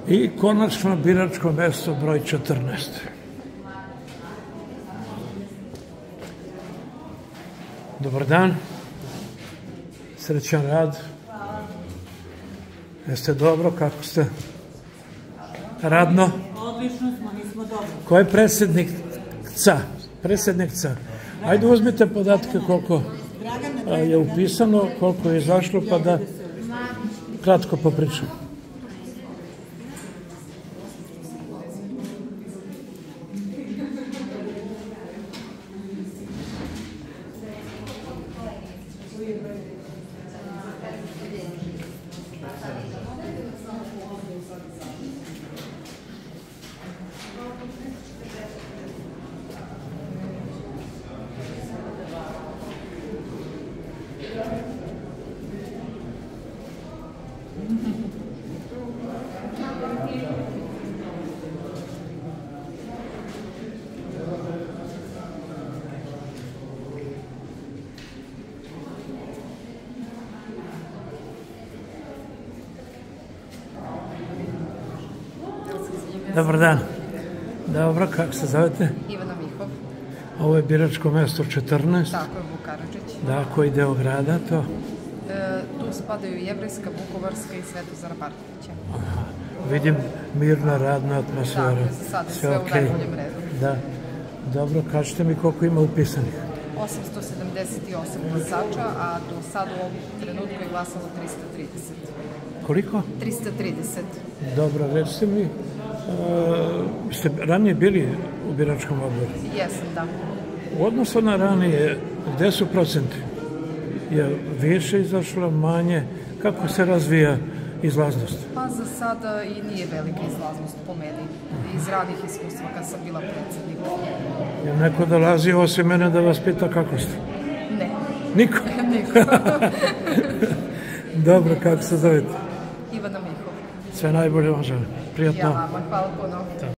I konačno biračko mesto broj 14. Dobar dan. Srećan rad. Jeste dobro? Kako ste? Radno? Odlično smo, nismo dobro. Ko je predsjednica? Predsjednica. Ajde uzmite podatke koliko je upisano, koliko je izašlo, pa da kratko popričam. Dobar dan. Dobro, kako se zovete? Ivana Mihov. Ovo je biračko mesto 14. Tako je, Vuk Karadžić. Da, koji deo grada to? Tu spadaju Jevrejska, Vukovarska i Svetozara Markovića. Vidim mirna radna atmosfera. Tako je, za sada sve u najboljem redu. Da. Dobro, kažete mi koliko ima upisanih? 878 glasača, a do sada u ovom trenutku je glasalo 330. Koliko? 330. Dobro, recite mi, ste ranije bili u biračkom odboru? Jesam, da. U odnosu na ranije, gde su procenti? Je više izašlo, manje? Kako se razvija izlaznost? Pa za sada i nije velika izlaznost po meni. Iz radnih iskustva kad sam bila predsjednik. Je neko dolazi osim mene da vas pita kako ste? Ne. Niko? Niko. Dobro, kako se zovete? Ivana Mihov. Sve najbolje vam želim. Prijatno. Ja vama, hvala puno.